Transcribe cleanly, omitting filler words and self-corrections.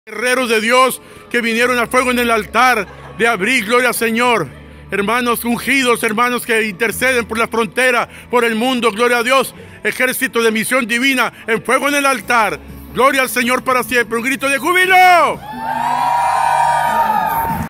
Guerreros de Dios que vinieron al fuego en el altar de abril, gloria al Señor. Hermanos ungidos, hermanos que interceden por la frontera, por el mundo, gloria a Dios. Ejército de misión divina en fuego en el altar. Gloria al Señor para siempre. Un grito de júbilo.